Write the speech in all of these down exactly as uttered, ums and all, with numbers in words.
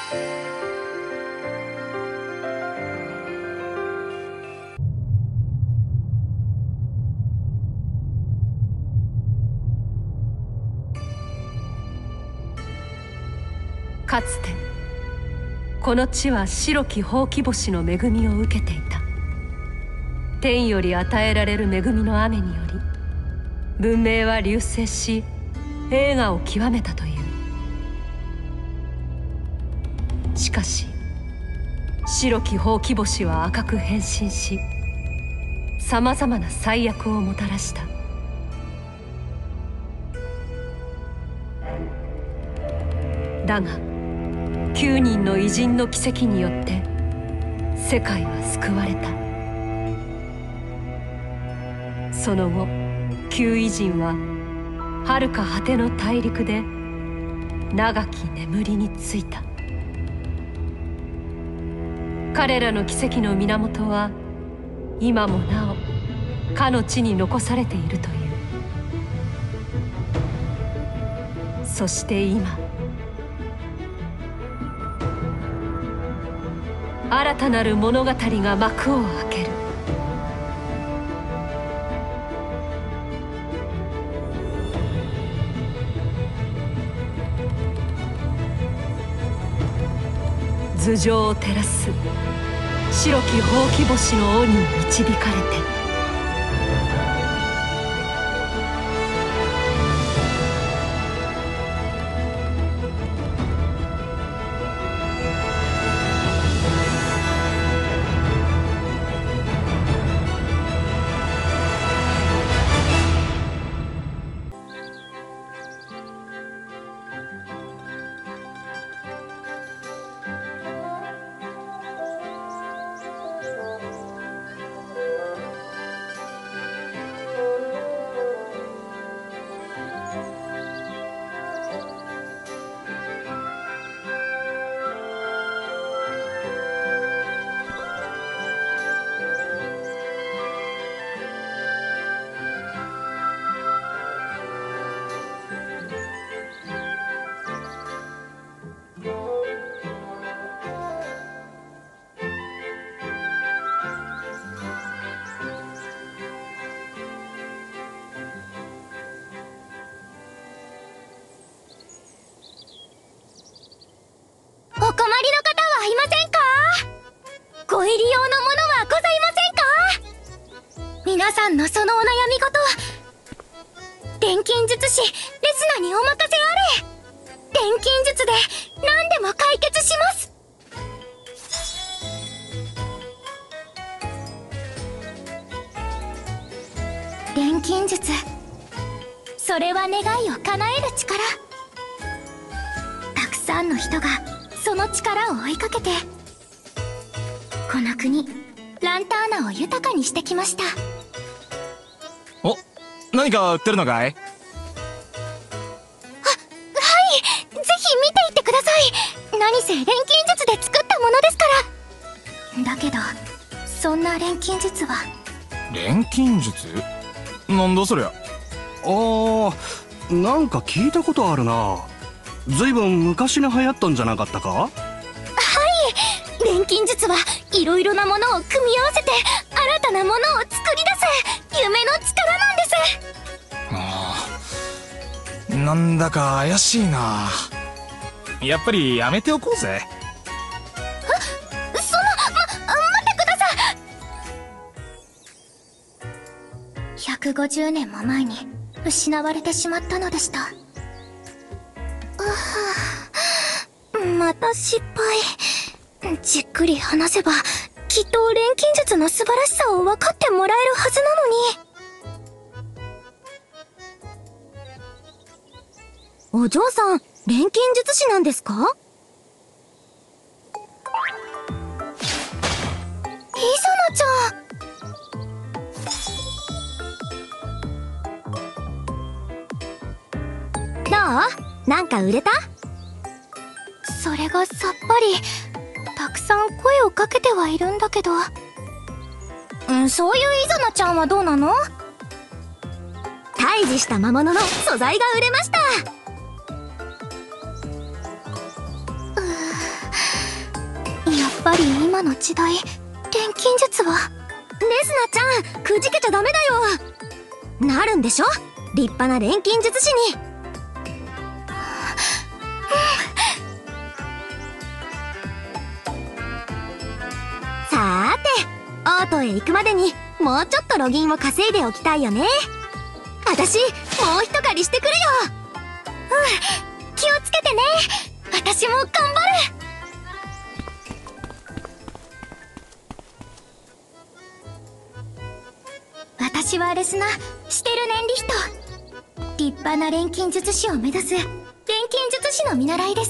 かつてこの地は白きほうき星の恵みを受けていた。天より与えられる恵みの雨により文明は隆盛し栄華を極めたという。しかし白きほうき星は赤く変身しさまざまな災厄をもたらした。だがきゅうにんの偉人の奇跡によって世界は救われた。その後旧偉人は遥か果ての大陸で長き眠りについた。彼らの奇跡の源は今もなおかの地に残されているという。そして今新たなる物語が幕を開ける。頭上を照らす白きほうき星の尾に導かれて。 お困りの方はいませんか？ご入り用のものはございませんか？皆さんのそのお悩み事は錬金術師レスナにお任せあれ。錬金術で何でも解決します。錬金術、それは願いを叶える力。たくさんの人がその力を追いかけてこの国ランターナを豊かにしてきました。 お、何か売ってるのかい？ は、はい、ぜひ見ていってください。何せ錬金術で作ったものですから。だけどそんな錬金術は。 錬金術？なんだそりゃ。 あー、なんか聞いたことあるな。ずいぶん昔に流行ったんじゃなかったか？ はい、錬金術はいろいろなものを組み合わせて新たなものを作り出す夢の力なんです。 ああ、なんだか怪しいな。やっぱりやめておこうぜ。 え、その、ま、待ってください。ひゃくごじゅうねんも前に失われてしまったのでした。また失敗。じっくり話せばきっと錬金術の素晴らしさを分かってもらえるはずなのに。お嬢さん、錬金術師なんですか？イザナちゃん。どう？なんか売れた？それがさっぱり。たくさん声をかけてはいるんだけど。ん、そういうイザナちゃんはどうなの？退治した魔物の素材が売れました。うぱり今の時代錬金術は。 レスナちゃん、くじけちゃダメだよ。なるんでしょ、立派な錬金術師に。さーて、オートへ行くまでにもうちょっとロギンを稼いでおきたいよね。私もう一狩りしてくるよ。 うん、気をつけてね。私も頑張る。私はレスナ・シテルネンリヒト。立派な錬金術師を目指す錬金術師の見習いです。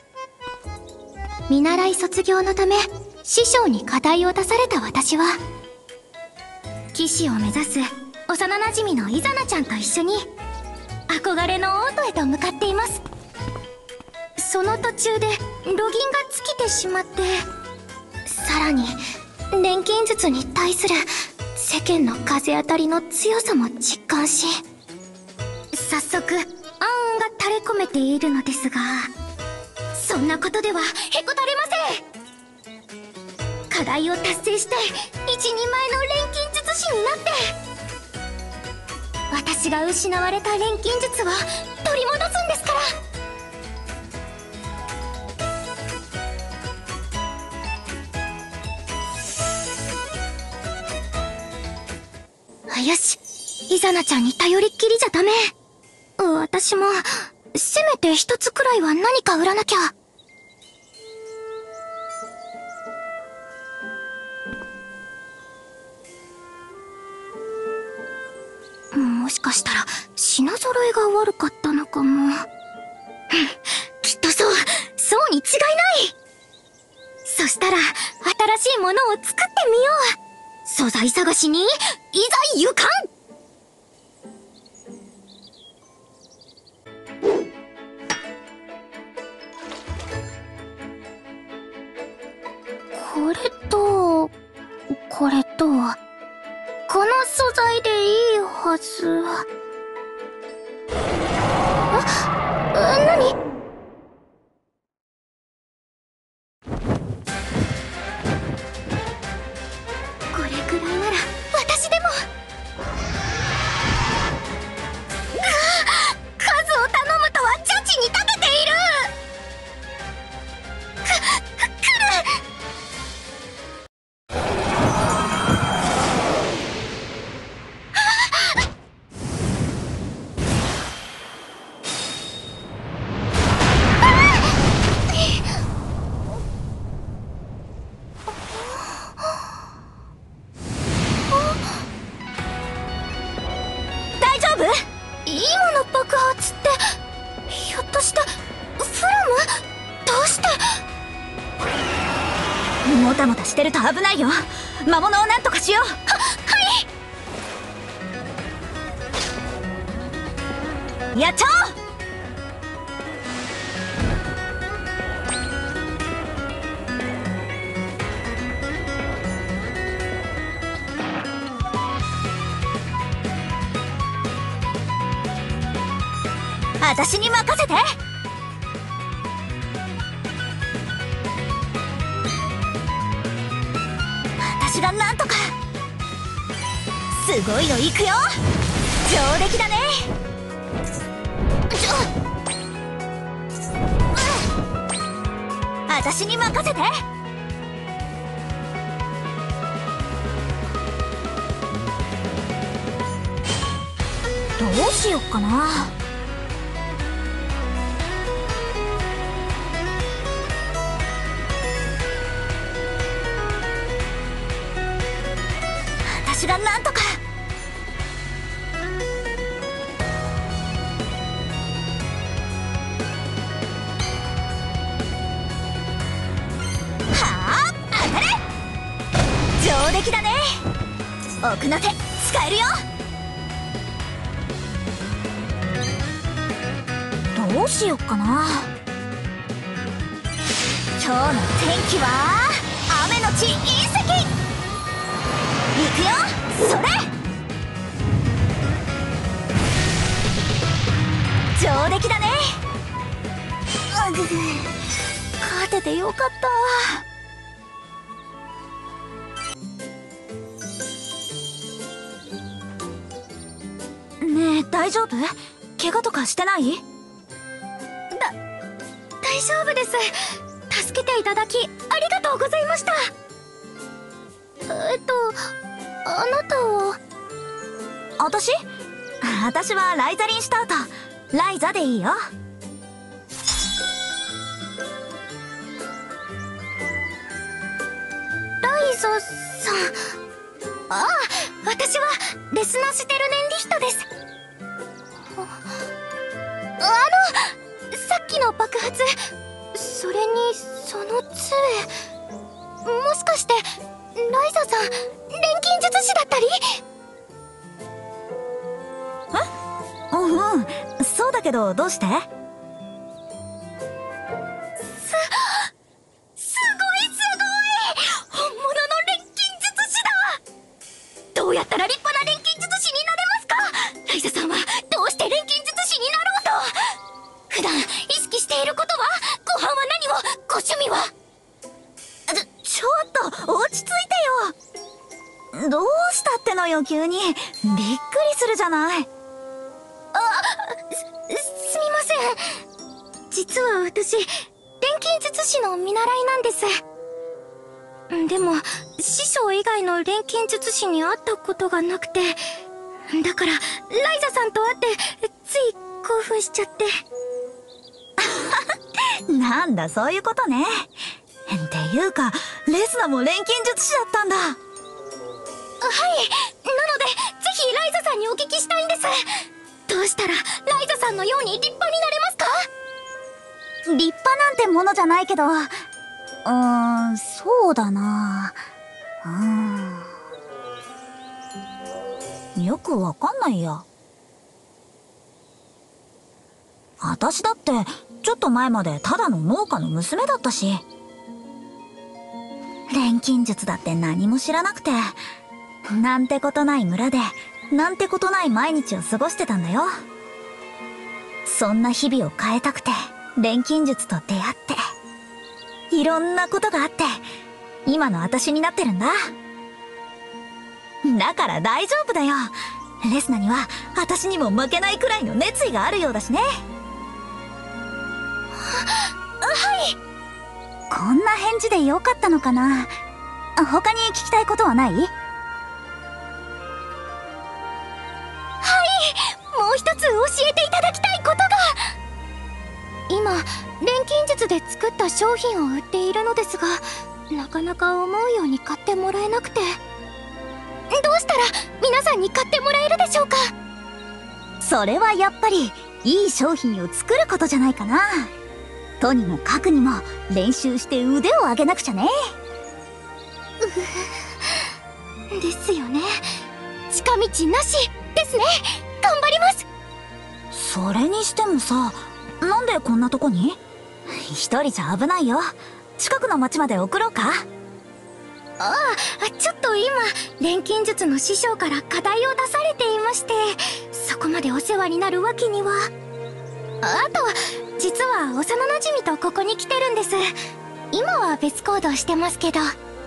見習い卒業のため師匠に課題を出された私は、騎士を目指す幼なじみのイザナちゃんと一緒に憧れのオートへと向かっています。その途中でロギンが尽きてしまって、さらに錬金術に対する世間の風当たりの強さも実感し、早速暗雲が垂れ込めているのですが、そんなことではへこたれません。課題を達成して一人前の錬金術師になって、私が失われた錬金術を取り戻すんですから。よし、イザナちゃんに頼りっきりじゃダメ。私もせめて一つくらいは何か売らなきゃ。もしかしたら品揃えが悪かったのかも。きっとそう、そうに違いない。そしたら新しいものを作ってみよう。素材探しにいざ行かん。これとこれとこの素材でいいはず。あ、何？これくらいなら私でも。数を頼むとはジャッジに立てている。く、く、来る。 もたもたしてると危ないよ。魔物をなんとかしよう。は、はい。やっちゃおう。私に任せて。私がなんとか。すごいのいくよ。上出来だね。私に任せて。どうしよっかな。私がなんとか。はあ、当たれ。上出来だね。奥の手使えるよ。どうしよっかな。今日の天気は雨のち隕石。行くよ、それ。上出来だね。うぐぐ、勝ててよかった。 大丈夫？怪我とかしてない？ だ大丈夫です。助けていただきありがとうございました。えっとあなたは？ 私？私はライザリン・シュタート。ライザでいいよ。 ライザさん。ああ、私はレスナ・シュテルネンリヒトです。あのさっきの爆発、それにその杖、もしかしてライザさん錬金術師だったり？ え？うんうん、そうだけどどうして？ どうやったら立派な錬金術師になれますか？ライザさんはどうして錬金術師になろうと？普段意識していることは？ご飯は何を？ご趣味は？ ちょ、ちょっと落ち着いてよ。どうしたってのよ急に。びっくりするじゃない。 あ、す、すみません。実は私錬金術師の見習いなんです。でも師匠以外の錬金術師に会ったことがなくて、だからライザさんと会ってつい興奮しちゃってなんだそういうことね。っていうかレスナも錬金術師だったんだ。はい、なのでぜひライザさんにお聞きしたいんです。どうしたらライザさんのように立派になれますか？ 立派なんてものじゃないけど、うーん、そうだな。うーん。よくわかんないや。私だって、ちょっと前までただの農家の娘だったし。錬金術だって何も知らなくて、なんてことない村で、なんてことない毎日を過ごしてたんだよ。そんな日々を変えたくて、錬金術と出会って、いろんなことがあって、今の私になってるんだ。だから大丈夫だよ。レスナには、私にも負けないくらいの熱意があるようだしね。 はい。 こんな返事でよかったのかな。他に聞きたいことはない？はい。 もう一つ教えていただきたいことが。今、錬金術で作った商品を売っているのですが、なかなか思うように買ってもらえなくて。どうしたら皆さんに買ってもらえるでしょうか？ それはやっぱりいい商品を作ることじゃないかな。とにもかくにも練習して腕を上げなくちゃね。 うですよね。近道なしですね。頑張ります。 それにしてもさ、なんでこんなとこに？一人じゃ危ないよ。近くの町まで送ろうか？ ああ、ちょっと今錬金術の師匠から課題を出されていまして、そこまでお世話になるわけには。あと実は幼なじみとここに来てるんです。今は別行動してますけど。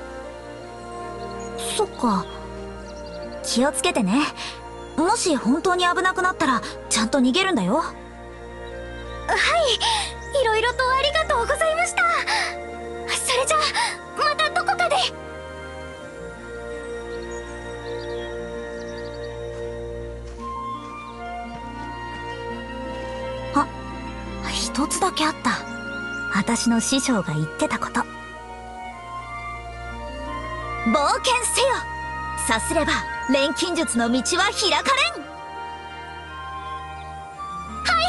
そっか。気をつけてね。もし本当に危なくなったらちゃんと逃げるんだよ。はい、 いろいろとありがとうございました。それじゃあまたどこかで。 あ、一つだけあった。私の師匠が言ってたこと。冒険せよ。さすれば錬金術の道は開かれん。 はい。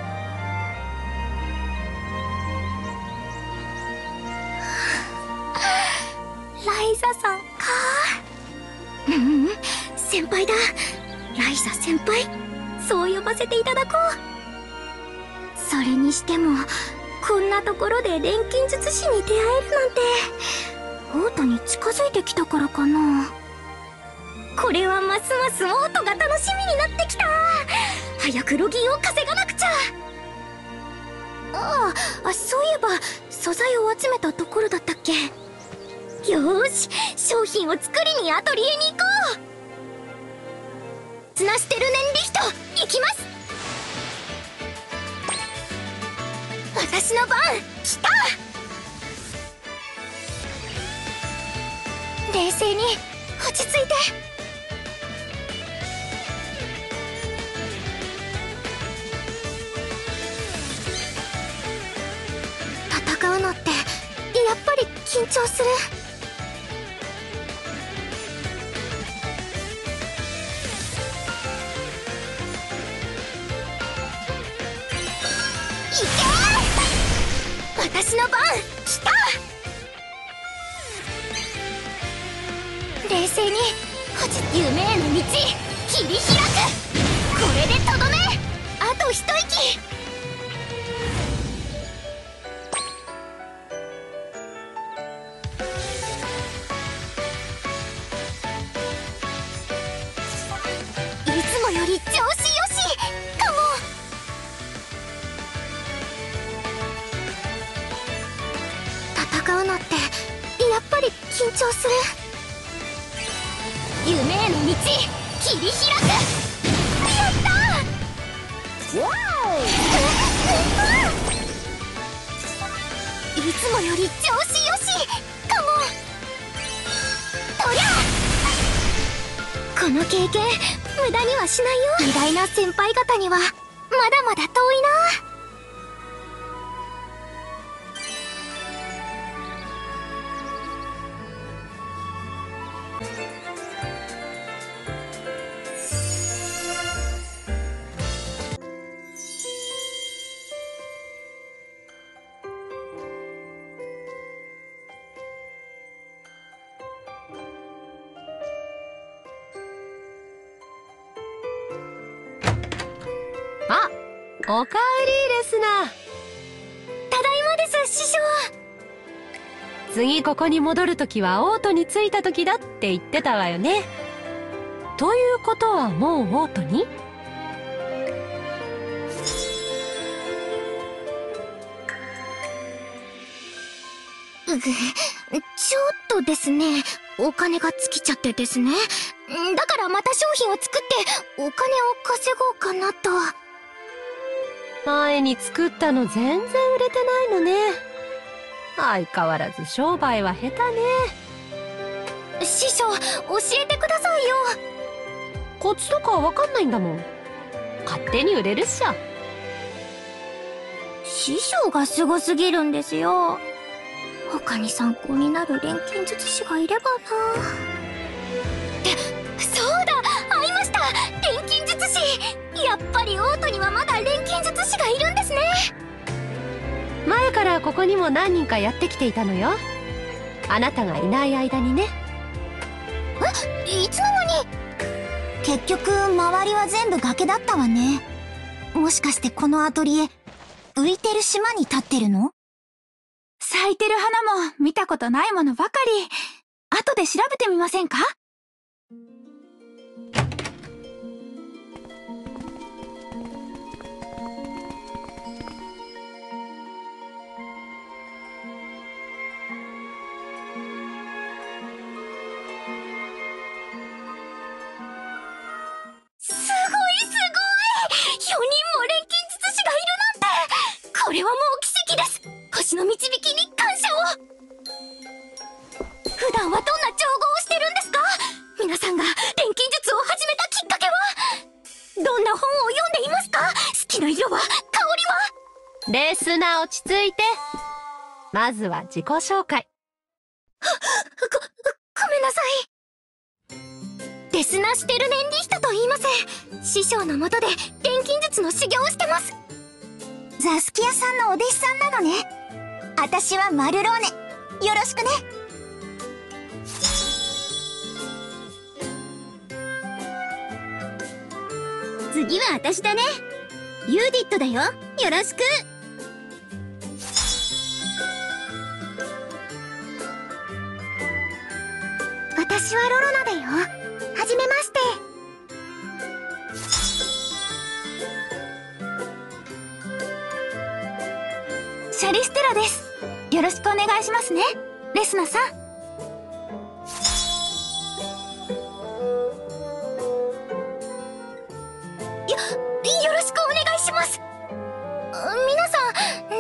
ライザさんか。うん、先輩だ。ライザ先輩、そう呼ばせていただこう。それにしてもこんなところで錬金術師に出会えるなんて、オートに近づいてきたからかな。これはますますオートが楽しみになってきた。早くロギンを稼がなくちゃ。ああ、そういえば素材を集めたところだったっけ。よーし、商品を作りにアトリエに行こう。ツナしてるねんリヒト、 行きます。私の番来た。冷静に落ち着いて。戦うのってやっぱり緊張する。いけー！私の番来た。冷静に落ち夢への道切り開く。これでとどめ。あと一息。いつもより調子よしかも。戦うのってやっぱり緊張する。夢への道切り開く。やったー！わお！いつもより調子よしかも。とりゃこの経験無駄にはしないよ。偉大な先輩方にはまだまだ遠いな。 あ、おかえりレスナ。 ただいまです、師匠。 次ここに戻るときはオートに着いたときだって言ってたわよね。ということはもうオートに？ うぐ、ちょっとですね、お金が尽きちゃってですね。だからまた商品を作ってお金を稼ごうかなと。 前に作ったの全然売れてないのね。相変わらず商売は下手ね。 師匠、教えてくださいよ。 コツとかわかんないんだもん。勝手に売れるっしょ。 師匠がすごすぎるんですよ。他に参考になる錬金術師がいればな。ってそうだ、会いました、錬金術師。やっぱりオートにはまだ錬金術師がいるんですね。 前からここにも何人かやってきていたのよ。あなたがいない間にね。 え、いつの間に？結局周りは全部崖だったわね。もしかしてこのアトリエ浮いてる島に立ってるの？ 咲いてる花も見たことないものばかり。後で調べてみませんか？ すごいすごい！よにんも錬金術師がいるなんて！これはもう奇跡です。星の導きに感謝を。普段はどんな調合をしてるんですか？皆さんが錬金術を始めたきっかけは？どんな本を読んでいますか？好きな色は？香りは？ レスナー落ち着いて。まずは自己紹介。 ご、ごめんなさい。デスナ・シュテルネンリヒトと言います。師匠のもとで錬金術の修行をしてます。ザスキアさんのお弟子さんなのね。私はマルローネ。よろしくね。次は私だね。ユーディットだよ。よろしく。私はロロナだよ。はじめまして。 シャリステラです。よろしくお願いしますね、レスナさん。 よ、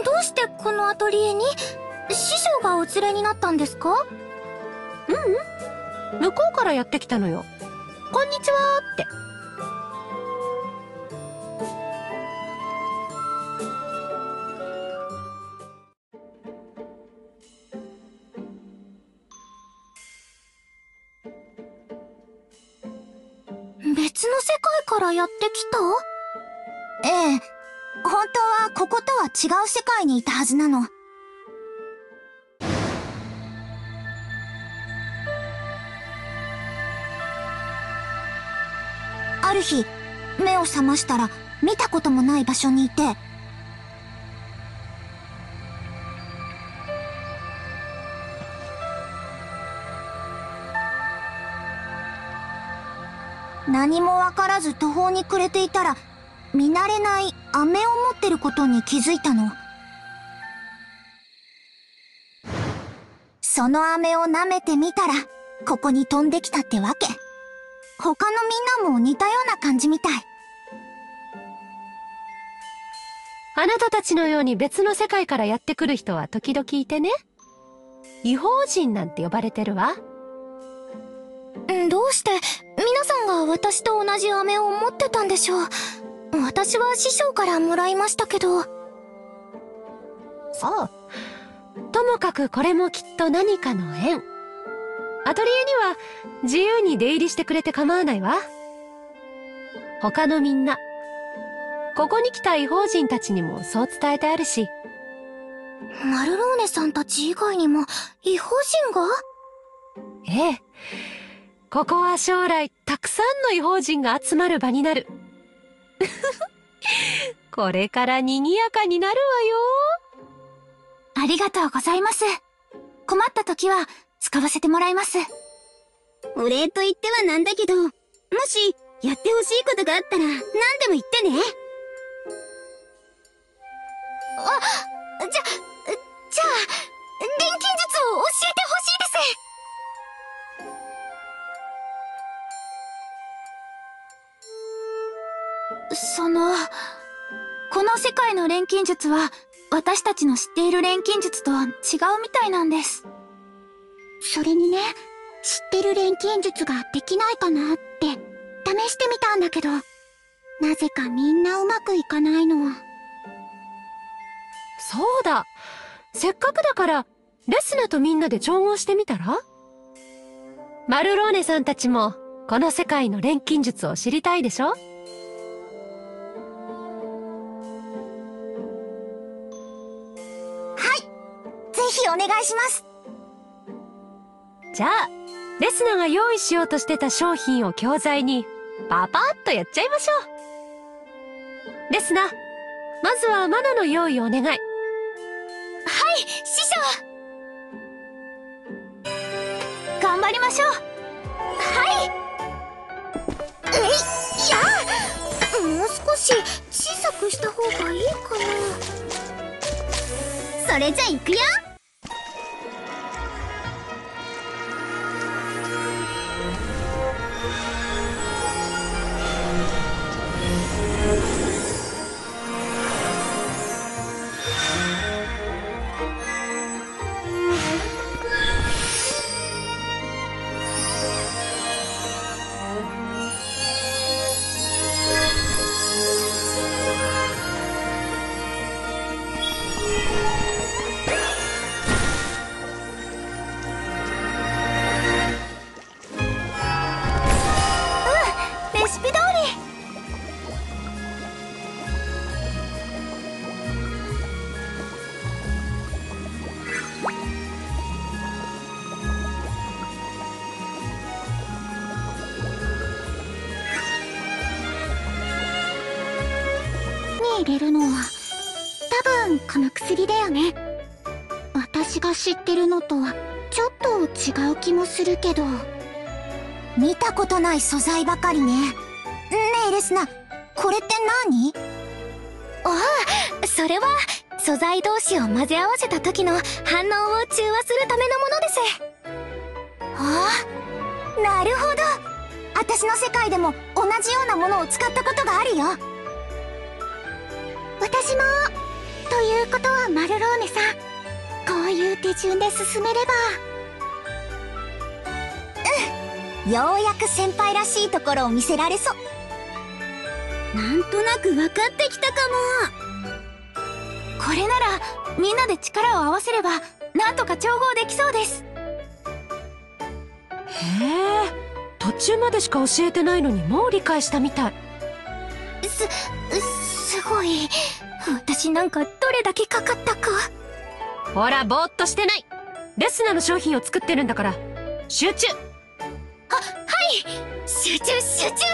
どうしてこのアトリエに師匠がお連れになったんですか？ ううん、向こうからやってきたのよ。こんにちはーって。 別の世界からやってきた？ ええ、本当はこことは違う世界にいたはずなの。ある日、目を覚ましたら見たこともない場所にいて、何もわからず途方に暮れていたら、見慣れない飴を持ってることに気づいたの。その飴を舐めてみたら、ここに飛んできたってわけ。他のみんなも似たような感じみたい。 あなたたちのように別の世界からやってくる人は時々いてね。異邦人なんて呼ばれてるわ。 どうして皆さんが私と同じ飴を持ってたんでしょう。私は師匠からもらいましたけど。 そう。ともかくこれもきっと何かの縁。アトリエには自由に出入りしてくれて構わないわ。他のみんな、ここに来た異邦人たちにもそう伝えてあるし。 マルローネさんたち以外にも異邦人が？ ええ。ここは将来たくさんの異邦人が集まる場になる。これから賑やかになるわよ。 ありがとうございます。困った時は使わせてもらいます。 お礼と言ってはなんだけど、もしやってほしいことがあったら何でも言ってね。 あ、じゃ、じゃあ、錬金術を教えてほしいです。その、この世界の錬金術は私たちの知っている錬金術とは違うみたいなんです。 それにね、知ってる錬金術ができないかなって試してみたんだけど、なぜかみんなうまくいかないの。 そうだ。せっかくだからレスナとみんなで調合してみたら？マルローネさんたちもこの世界の錬金術を知りたいでしょ？ ぜひお願いします。 じゃあ、レスナが用意しようとしてた商品を教材にパパッとやっちゃいましょう。レスナ、まずはマナの用意をお願い。はい、 師匠。 頑張りましょう。 はい。えい、いや、もう少し小さくした方がいいかな。 それじゃ行くよ。入れるのは多分この薬だよね。私が知ってるのとはちょっと違う気もするけど。 見たことない素材ばかりね。ねえレスナ、これって何？ ああ、それは素材同士を混ぜ合わせた時の反応を中和するためのものです。 ああ、なるほど。私の世界でも同じようなものを使ったことがあるよ。 私も。といいうことはマルローネさん、こういう手順で進めれば。 うん、ようやく先輩らしいところを見せられそう。 なんとなく分かってきたかも。これならみんなで力を合わせればなんとか調合できそうです。 へえ、途中までしか教えてないのにもう理解したみたい。 す、すごい。私なんかどれだけかかったか。 ほら、ぼーっとしてない。レスナの商品を作ってるんだから集中。 は、はい集中集中。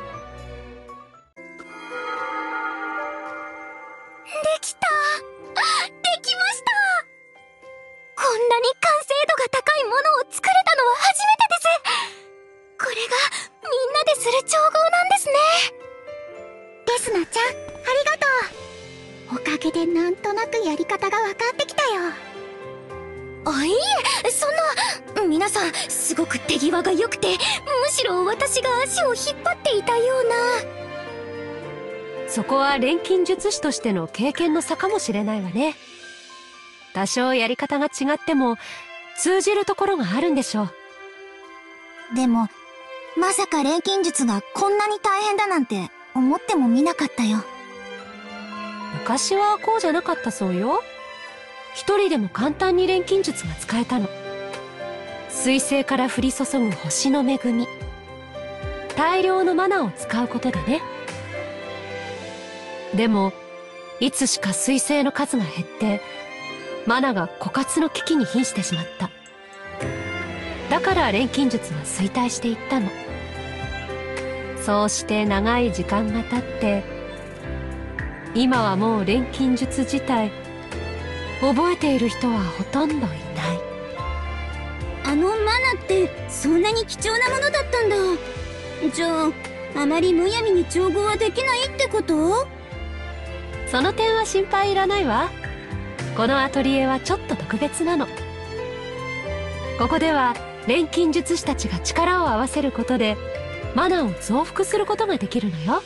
できた。できました。こんなに完成度が高いものを作れたのは初めてです。これがみんなでする調合なんですね。 デスナちゃん、ありがとう。おかげでなんとなくやり方が分かってきたよ。 あ、いいえ、そんな。皆さんすごく手際が良くて、むしろ私が足を引っ張っていたような。 そこは錬金術師としての経験の差かもしれないわね。多少やり方が違っても通じるところがあるんでしょう。 でも、まさか錬金術がこんなに大変だなんて思ってもみなかったよ。 昔はこうじゃなかったそうよ。一人でも簡単に錬金術が使えたの。水星から降り注ぐ星の恵み、大量のマナを使うことでね。でもいつしか水星の数が減ってマナが枯渇の危機に瀕してしまった。だから錬金術は衰退していったの。そうして長い時間が経って今はもう錬金術自体覚えている人はほとんどいない。 あのマナってそんなに貴重なものだったんだ。じゃああまりむやみに調合はできないってこと？ その点は心配いらないわ。このアトリエはちょっと特別なの。ここでは錬金術師たちが力を合わせることでマナを増幅することができるのよ。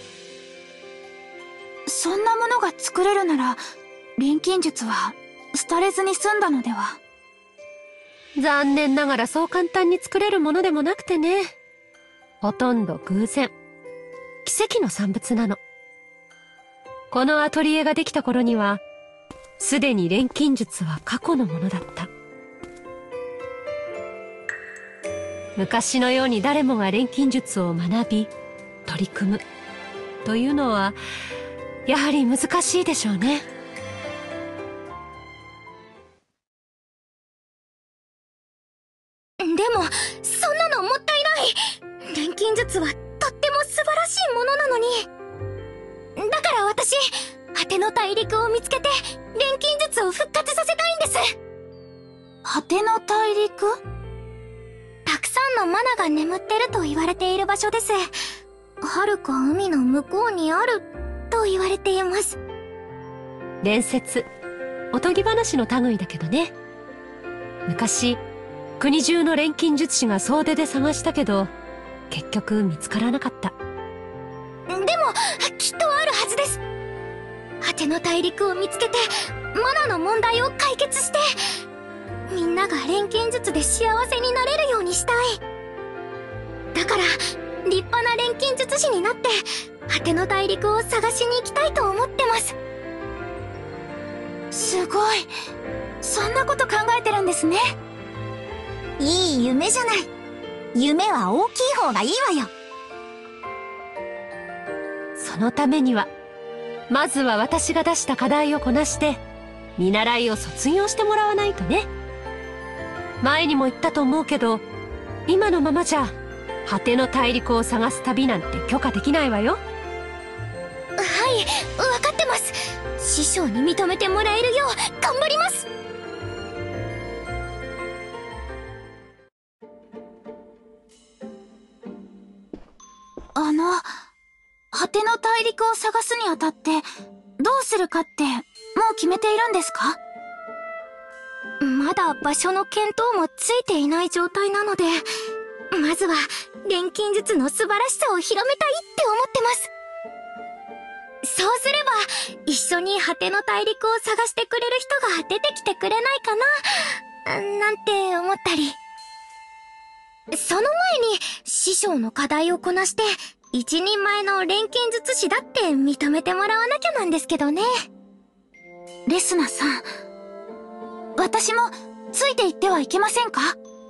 そんなものが作れるなら錬金術は廃れずに済んだのでは？ 残念ながらそう簡単に作れるものでもなくてね。ほとんど偶然、奇跡の産物なの。このアトリエができた頃にはすでに錬金術は過去のものだった。昔のように誰もが錬金術を学び取り組むというのはやはり難しいでしょうね。 でもそんなのもったいない。錬金術はとっても素晴らしいものなのに。だから私、果ての大陸を見つけて錬金術を復活させたいんです。 果ての大陸？ たくさんのマナが眠ってると言われている場所です。遥か海の向こうにあると言われています。 伝説、おとぎ話の類だけどね。昔国中の錬金術師が総出で探したけど結局見つからなかった。 でもきっとあるはずです。果ての大陸を見つけてマナの問題を解決してみんなが錬金術で幸せになれるようにしたい。だから立派な錬金術師になって果ての大陸を探しに行きたいと思ってます。 すごい。そんなこと考えてるんですね。 いい夢じゃない。夢は大きい方がいいわよ。 そのためにはまずは私が出した課題をこなして見習いを卒業してもらわないとね。前にも言ったと思うけど今のままじゃ果ての大陸を探す旅なんて許可できないわよ。 はい、分かってます。師匠に認めてもらえるよう頑張ります。 あの、果ての大陸を探すにあたってどうするかってもう決めているんですか？ まだ場所の見当もついていない状態なので、まずは錬金術の素晴らしさを広めたいって思ってます。 そうすれば一緒に果ての大陸を探してくれる人が出てきてくれないかななんて思ったり。その前に師匠の課題をこなして一人前の錬金術師だって認めてもらわなきゃなんですけどね。 レスナさん、私もついていってはいけませんか？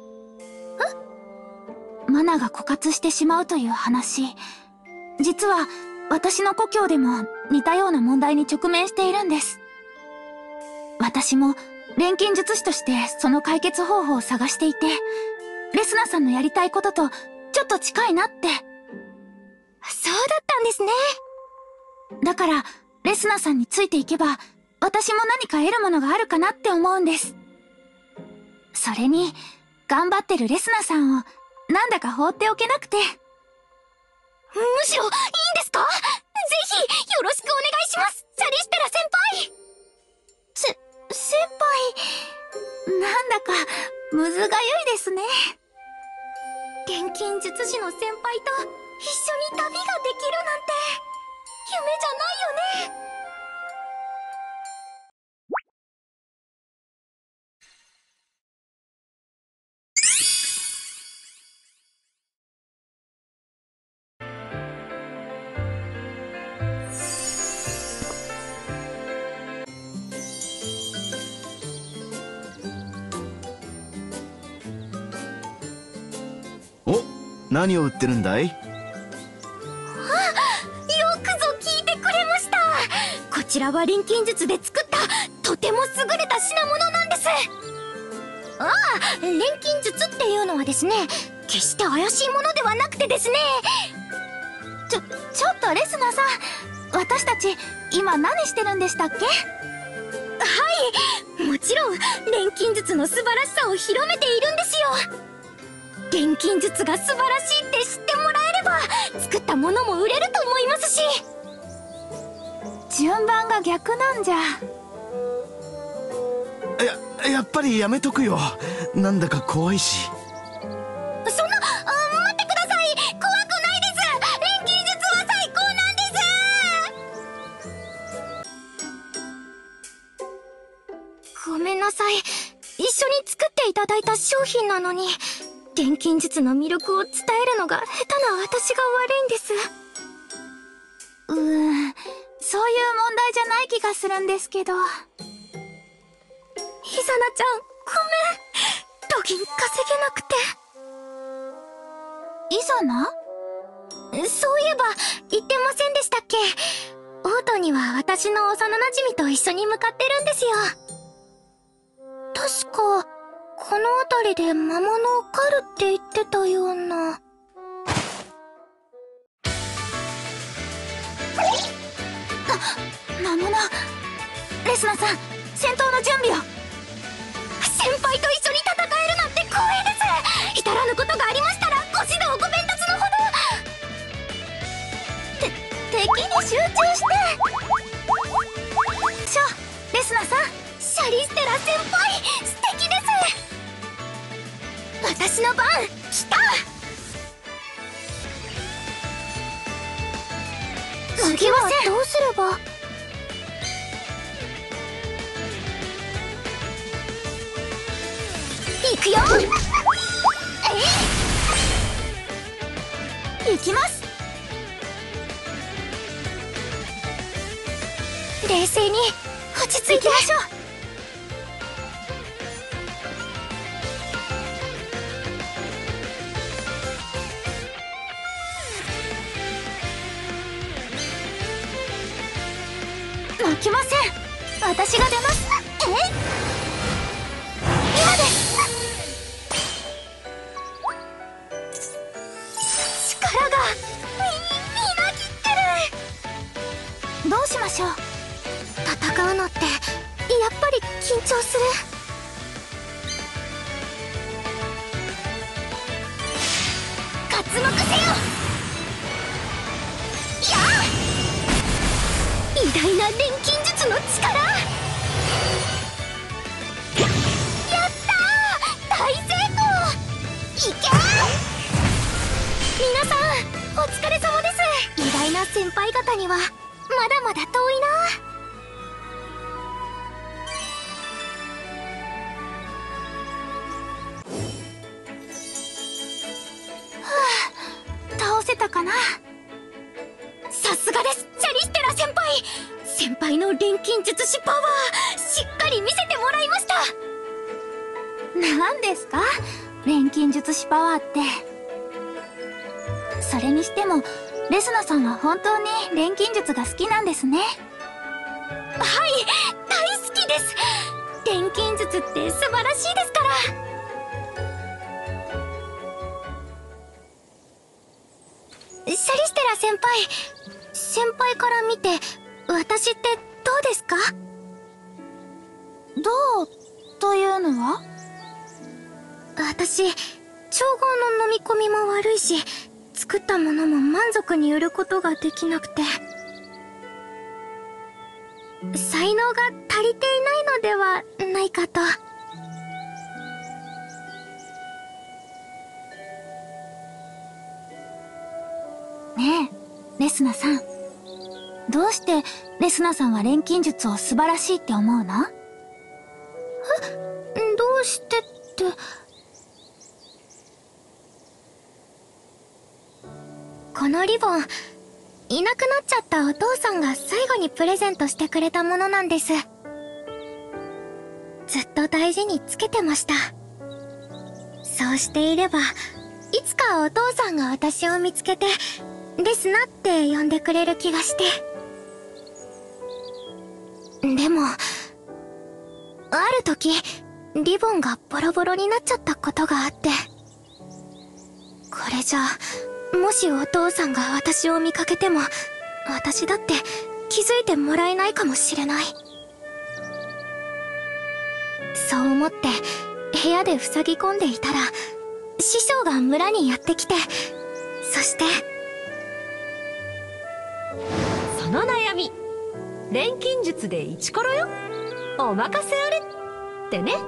え？マナが枯渇してしまうという話、実は私の故郷でも似たような問題に直面しているんです。私も錬金術師としてその解決方法を探していて、レスナさんのやりたいこととちょっと近いなって。 そうだったんですね。 だからレスナさんについていけば私も何か得るものがあるかなって思うんです。それに頑張ってるレスナさんをなんだか放っておけなくて。 むしろいいんですか？ぜひよろしくお願いします、シャリステラ先輩。 せ、先輩、なんだかむずがゆいですね。 錬金術師の先輩と一緒に旅ができるなんて夢じゃないよね。 お、何を売ってるんだい？ よくぞ聞いてくれました。こちらは錬金術で作ったとても優れた品物なんです。ああ、錬金術っていうのはですね、決して怪しいものではなくてですね。 ちょ、ちょっとレスナさん、私たち今何してるんでしたっけ？ はい、もちろん錬金術の素晴らしさを広めているんですよ。錬金術が素晴らしいって知ってもらえれば作ったものも売れると思いますし。 順番が逆なんじゃ。 や、やっぱりやめとくよ。なんだか怖いし。 そんな、あ、待ってください。怖くないです。錬金術は最高なんです。ごめんなさい。一緒に作っていただいた商品なのに錬金術の魅力を伝えるのが下手な私が悪いんです。 うーん、そういう問題じゃない気がするんですけど。 イザナちゃん、ごめん。ドギン稼げなくて。 イザナ？ そういえば言ってませんでしたっけ？オートには私の幼馴染と一緒に向かってるんですよ。確かこの辺りで魔物を狩るって言ってたような。 魔物。レスナさん、戦闘の準備を。 先輩と一緒に戦えるなんて光栄です。至らぬことがありましたらご指導ご鞭撻のほど。て、敵に集中して。 ちょ、レスナさん。 シャリステラ先輩、素敵です。私の番、来た。次はどうすれば。行くよ。 えい、行きます。 冷静に落ち着いて。 行きましょう。負けません。私が出ます。え？今です。 力がみ、みなぎってる。 どうしましょう。 戦うのってやっぱり緊張する。刮目せよ。やあ、偉大な錬金術の力。やったー、大成功。いけー。皆さんお疲れ様です。偉大な先輩方にはまだまだ遠いな。 倒せたかな。 さすがです、チャリステラ先輩。先輩の錬金術師パワー、しっかり見せてもらいました。 何ですか錬金術師パワーって。それにしてもレスナさんは本当に錬金術が好きなんですね。 はい、大好きです。錬金術って素晴らしいですから。シャリステラ先輩、先輩から見て私ってどうですか？ どうというのは？ 私、調合の飲み込みも悪いし、作ったものも満足に売ることができなくて、才能が足りていないのではないかと。 ねえ、レスナさん。どうしてレスナさんは錬金術を素晴らしいって思うの？ え？どうしてって。このリボン、いなくなっちゃったお父さんが最後にプレゼントしてくれたものなんです。ずっと大事につけてました。そうしていれば、いつかお父さんが私を見つけて、レスナって呼んでくれる気がして。でも、ある時、リボンがボロボロになっちゃったことがあって、これじゃ、もしお父さんが私を見かけても、私だって気づいてもらえないかもしれない。そう思って部屋で塞ぎ込んでいたら、師匠が村にやってきて、そしてその悩み、錬金術でイチコロよ。お任せあれってね。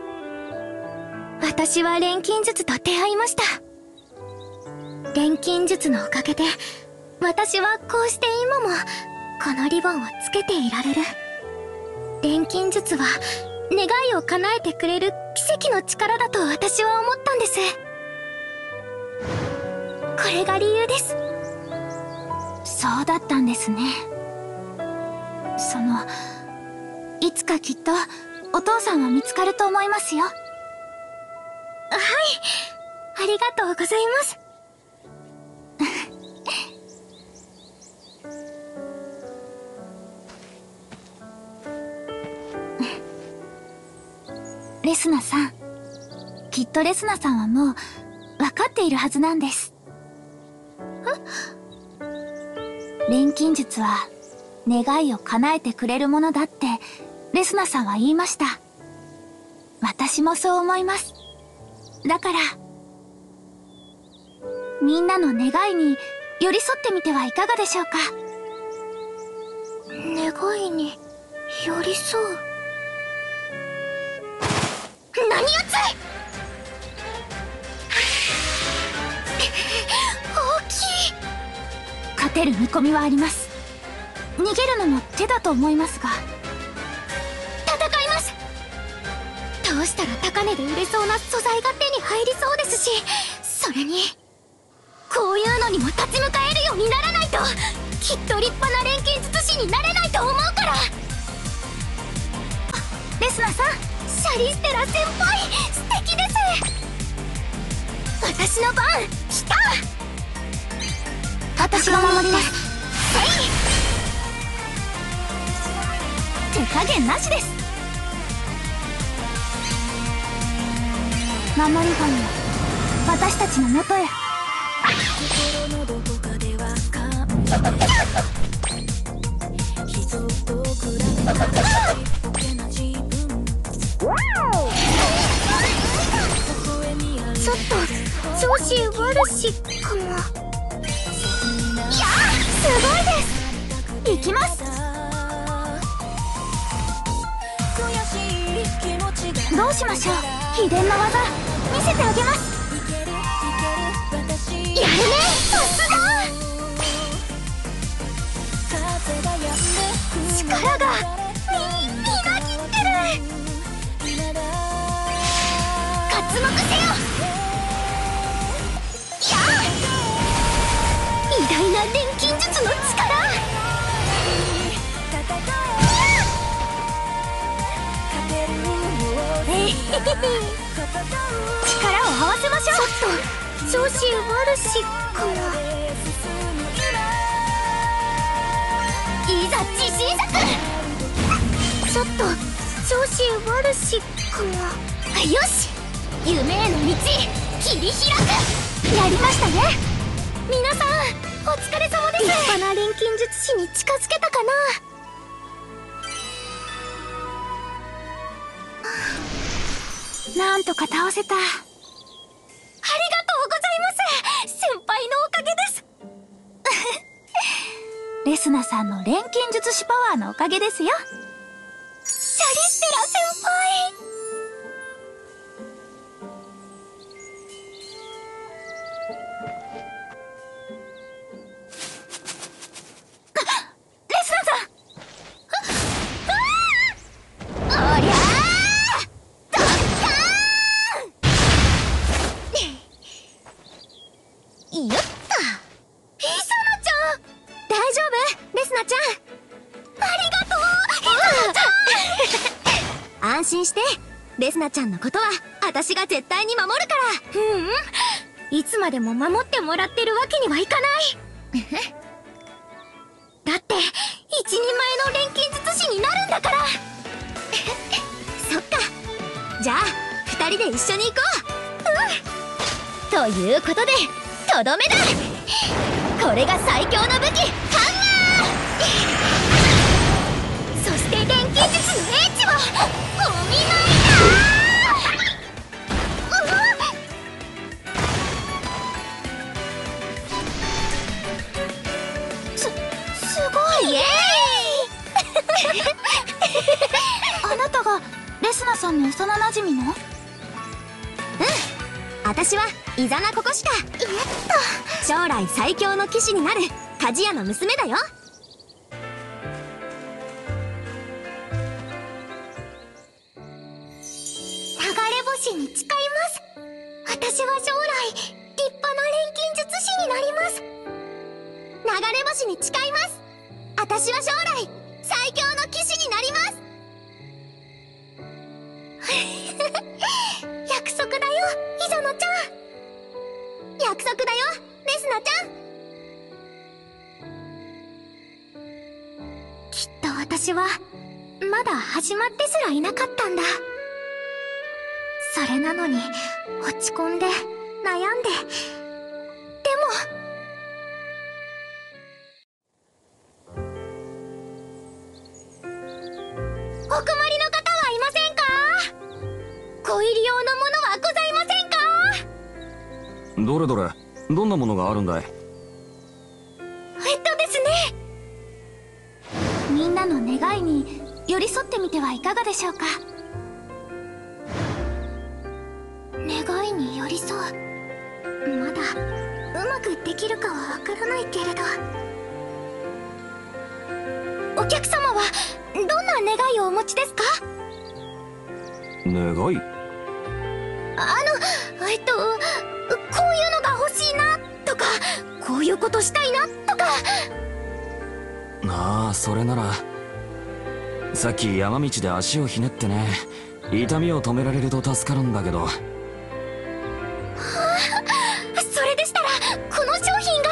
私は錬金術と出会いました。錬金術のおかげで、私はこうして今もこのリボンをつけていられる。錬金術は願いを叶えてくれる奇跡の力だと私は思ったんです。これが理由です。 そうだったんですね。その、いつかきっとお父さんは見つかると思いますよ。はい、 ありがとうございます。 レスナさん、きっとレスナさんはもう分かっているはずなんです。錬金術は願いを叶えてくれるものだってレスナさんは言いました。私もそう思います。だからみんなの願いに寄り添ってみてはいかがでしょうか。 願いに寄り添う。何やつい。大きい。 勝てる見込みはあります。逃げるのも手だと思いますが。 戦います。倒したら高値で売れそうな素材が手に入りそうですし、それにこういうのにも立ち向かえるようにならないと、きっと立派な錬金術師になれないと思うから。 レスナさん、 シャリステラ先輩、素敵です。私の番来た。 私が守ります。手加減なしです。守り神よ、私たちのもとへ。 ちょっと調子悪しかも。いや、すごいです。 行きます。どうしましょう。秘伝の技見せてあげます。やるね、さすが。 せよ。やあ、偉大な錬金術の力。力を合わせましょう。ちょっと調子悪しかも。いざ自信作。ちょっと調子悪しかも。よし、夢への道切り開く。やりましたね。皆さんお疲れ様です。立派な錬金術師に近づけたかな。 なんとか倒せた。 ありがとうございます。先輩のおかげです。 レスナさんの錬金術師パワーのおかげですよ。 シャリステラ先輩。 レスナさん。 おりゃー、ドッカーン。よっと。イサナちゃん、大丈夫？レスナちゃん、ありがとう。イサナちゃん。安心して。レスナちゃんのことは私が絶対に守るから。うんうん、いつまでも守ってもらってるわけにはいかない。だって一人前の錬金術師になるんだから。そっか、じゃあ二人で一緒に行こう。うん、ということでとどめだ。これが最強の武器、ハンマー。そして錬金術の英知はお見舞いだ。す、すごい。イエーイ。 あなたがレスナさんの幼なじみの？うん、 私はイザナココシカ。やった。将来最強の騎士になる鍛冶屋の娘だよ。流れ星に誓います。私は将来立派な錬金術師になります。流れ星に誓います。私は将来最強の騎士になります。約束だよ、イザナちゃん。約束だよ、レスナちゃん。きっと私はまだ始まってすらいなかったんだ。それなのに落ち込んで悩んで、でもお困りの方はいませんか？ご入り用のものはございませんか？ どれどれ、どんなものがあるんだい？ えっとですね、 みんなの願いに寄り添ってみてはいかがでしょうか。 願いに寄り添う。まだうまくできるかはわからないけれど。お客様はどんな願いをお持ちですか？ 願い？ あの、えっと、こういうのが欲しいなとか、こういうことしたいなとか。 ああ、それならさっき山道で足をひねってね、痛みを止められると助かるんだけど。 それでしたらこの商品が。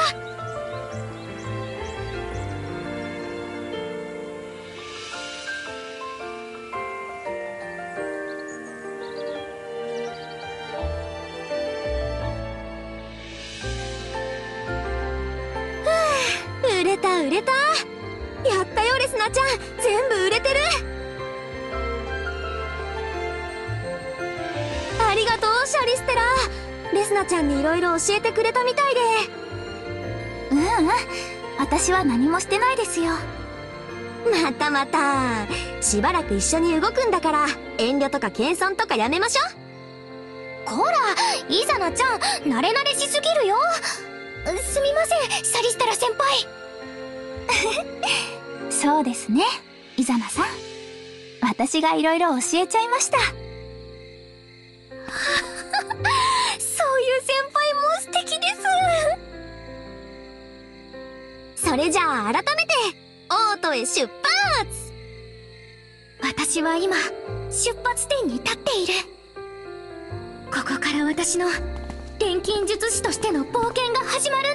ふう、売れた売れた。やったよレスナちゃん、全部売れてる。ありがとうシャリステラ。レスナちゃんにいろいろ教えてくれたみたいで。 ううん、私は何もしてないですよ。 またまた、しばらく一緒に動くんだから遠慮とか謙遜とかやめましょ。こら、イザナちゃん、慣れ慣れしすぎるよ。すみませんシャリステラ先輩。 そうですね、イザナさん、私がいろいろ教えちゃいました。 れじゃあ改めてオートへ出発。私は今出発点に立っている。ここから私の錬金術師としての冒険が始まる。